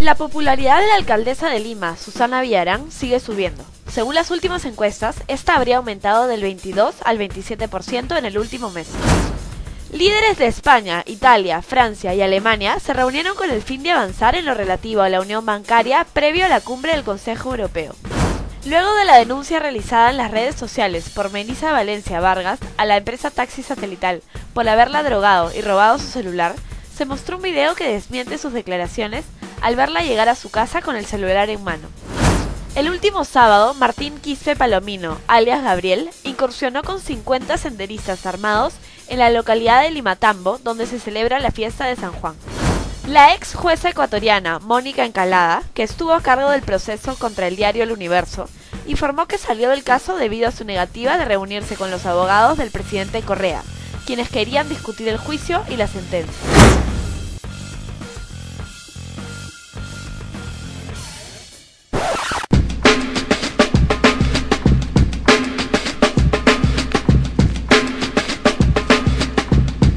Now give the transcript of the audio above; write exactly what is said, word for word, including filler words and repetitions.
La popularidad de la alcaldesa de Lima, Susana Villarán, sigue subiendo. Según las últimas encuestas, esta habría aumentado del veintidós al veintisiete por ciento en el último mes. Líderes de España, Italia, Francia y Alemania se reunieron con el fin de avanzar en lo relativo a la unión bancaria previo a la cumbre del Consejo Europeo. Luego de la denuncia realizada en las redes sociales por Melissa Valencia Vargas a la empresa Taxi Satelital por haberla drogado y robado su celular, se mostró un video que desmiente sus declaraciones al verla llegar a su casa con el celular en mano. El último sábado, Martín Quispe Palomino, alias Gabriel, incursionó con cincuenta senderistas armados en la localidad de Limatambo, donde se celebra la fiesta de San Juan. La ex jueza ecuatoriana Mónica Encalada, que estuvo a cargo del proceso contra el diario El Universo, informó que salió del caso debido a su negativa de reunirse con los abogados del presidente Correa, quienes querían discutir el juicio y la sentencia.